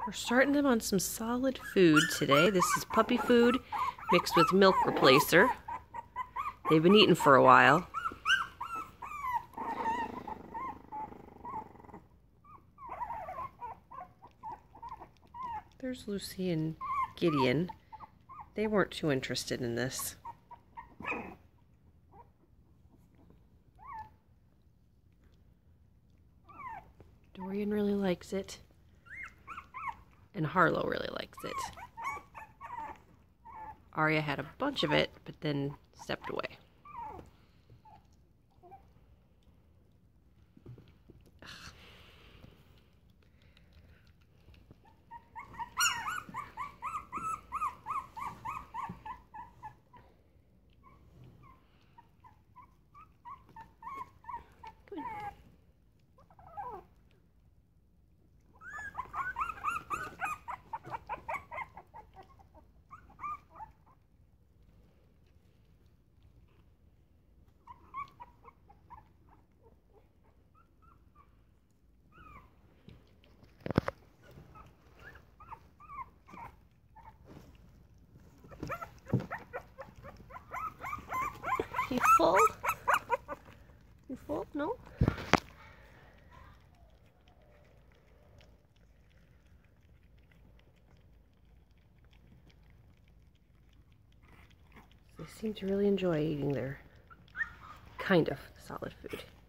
We're starting them on some solid food today. This is puppy food mixed with milk replacer. They've been eating for a while. There's Lucy and Gideon. They weren't too interested in this. Dorian really likes it. And Harlow really likes it. Arya had a bunch of it, but then stepped away. You full? You full? No? They seem to really enjoy eating their kind of solid food.